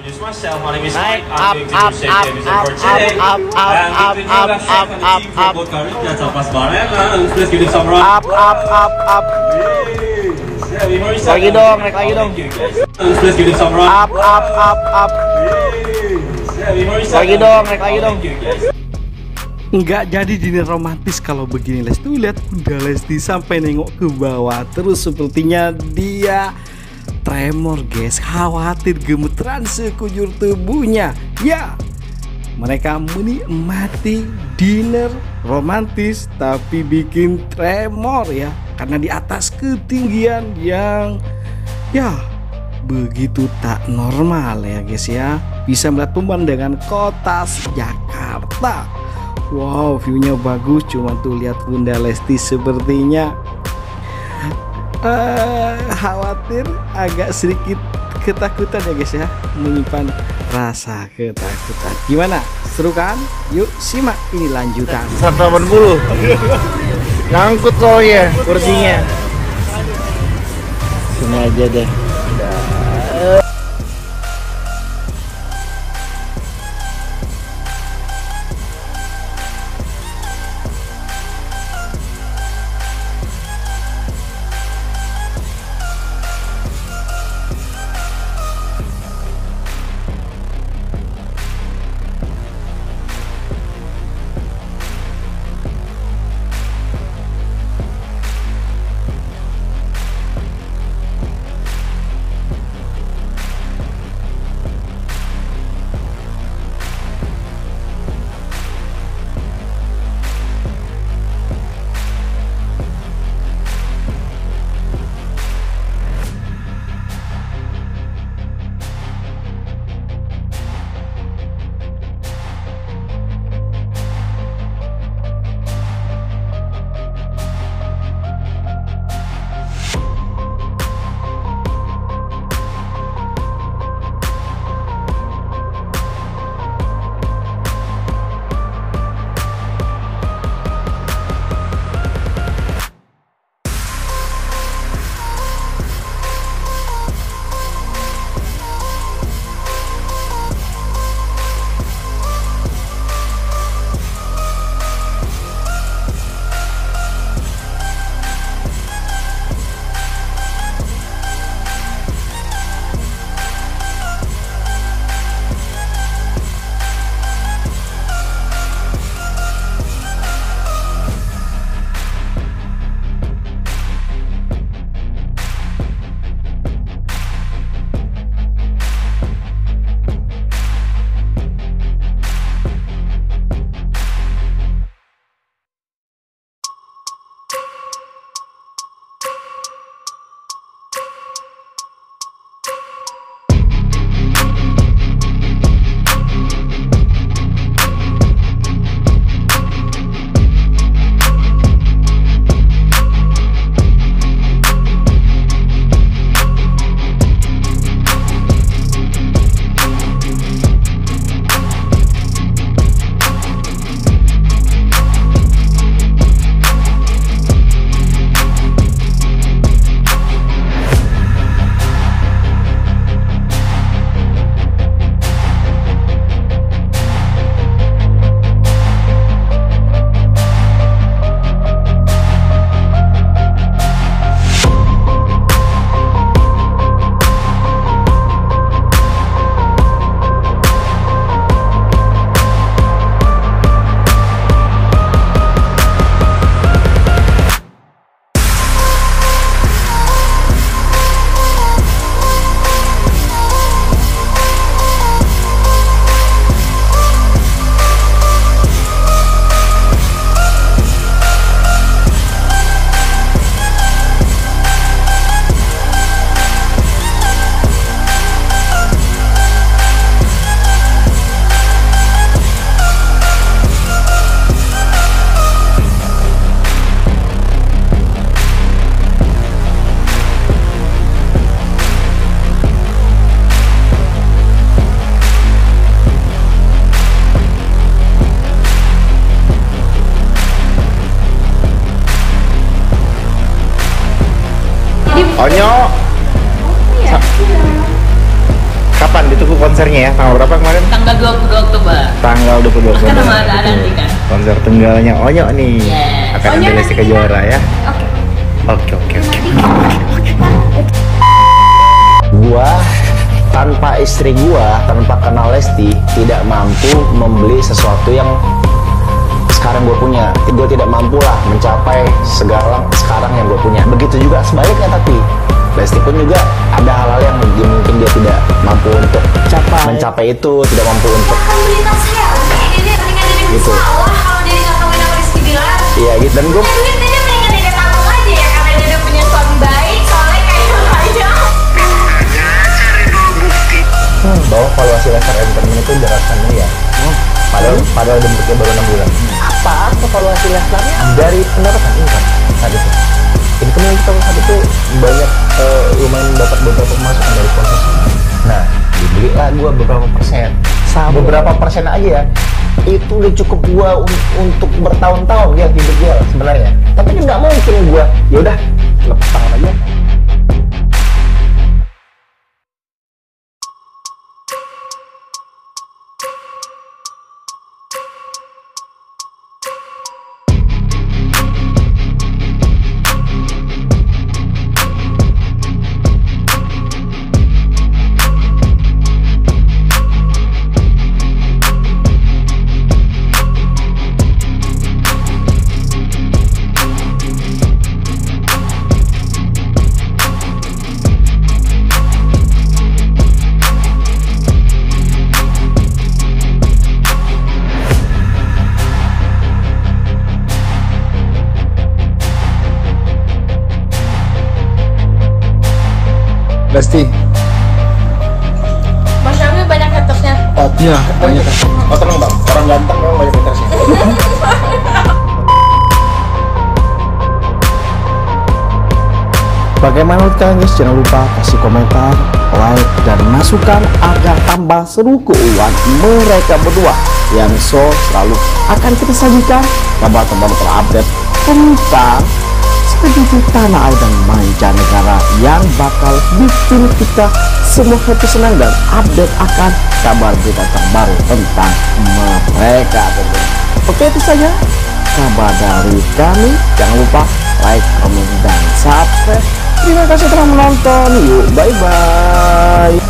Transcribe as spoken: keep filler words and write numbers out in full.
introduce myself. My name is Naik, Mike. up, I'm going to up, do safety up, episode up, for today. up, up, And up, between up, you guys, up, second up, team from up. both countries. That's our first barang. And please give it some round. Up, up, up, up. Yeah, we already Lagi said dong, that. naik lagi dong. Thank you, guys. And please give it some round. Up, up, up, up. Yeah, we already said Lagi that. dong, naik lagi dong. Thank you, guys. Nggak jadi dinner romantis kalau begini, Les. Tuh lihat Bunda Lesti sampai nengok ke bawah terus, sepertinya dia tremor, guys, khawatir gemeteran sekujur tubuhnya. Ya, mereka menikmati dinner romantis tapi bikin tremor ya, karena di atas ketinggian yang ya begitu tak normal ya, guys ya. Bisa melihat pemandangan kota Jakarta. Wow, view-nya bagus, cuma tuh lihat Bunda Lesti sepertinya uh, khawatir, agak sedikit ketakutan ya, guys ya, menyimpan rasa ketakutan. Gimana? Seru kan? Yuk simak ini lanjutan. seratus delapan puluh. Ngangkut soalnya kursinya. Sini aja deh. Onyo. Kapan ditunggu konsernya ya, tanggal berapa kemarin? Tanggal dua puluh dua Oktober. Tanggal dua puluh dua Oktober. Kan sama ada nanti kan. Konser tunggalnya Onyo nih. Yes. Akan ada Lesti Kejora ya. Oke. Oke, oke, oke. Gua tanpa istri gua, tanpa kenal Lesti, tidak mampu membeli sesuatu yang sekarang gue punya. Gue tidak mampu lah mencapai segala sekarang yang gue punya. Begitu juga sebaliknya, tapi Lesti pun juga ada hal-hal yang mungkin dia tidak mampu untuk mencapai, mencapai itu, tidak mampu untuk Alhamdulillah saya oke, dia mendingan dia gitu. salah kalau dia nggak kawin sama Rizky Bilar. Iya gitu. Dan gue Duit dia mendingan dia tabung aja ya, karena dia udah punya suami baik, soalnya kayak aja. hmm, bahwa valuasi Lester Entertainment itu ratusan miliar. Hmm. Padahal, padahal bentuknya baru enam bulan. Apa apa valuasi Lesternya? Dari pendapatan income saat itu. Income yang kita saat itu banyak, uh, lumayan dapat beberapa pemasukan dari sponsor. Nah, dibelilah gua beberapa persen. Sama beberapa persen aja ya. Itu udah cukup gua un untuk bertahun-tahun ya hidup gua sebenarnya. Tapi kan nggak mungkin gua, ya udah lepas tangan aja. Lesti. Mas Syamil banyak hatersnya. Oh iya, banyak. Oh tenang bang, orang ganteng memang banyak hatersnya. Bagaimana menurut kalian guys? Jangan lupa kasih komentar, like, dan masukan agar tambah seru keuangan mereka berdua yang so selalu akan kita sajikan kabar terbaru terupdate tentang sejuta tanah air dan mancanegara yang bakal bikin kita semua happy, senang, dan update akan kabar berita terbaru tentang mereka tentunya. Oke, itu saja kabar dari kami. Jangan lupa like, komen, dan subscribe. Terima kasih telah menonton. Yuk, bye bye.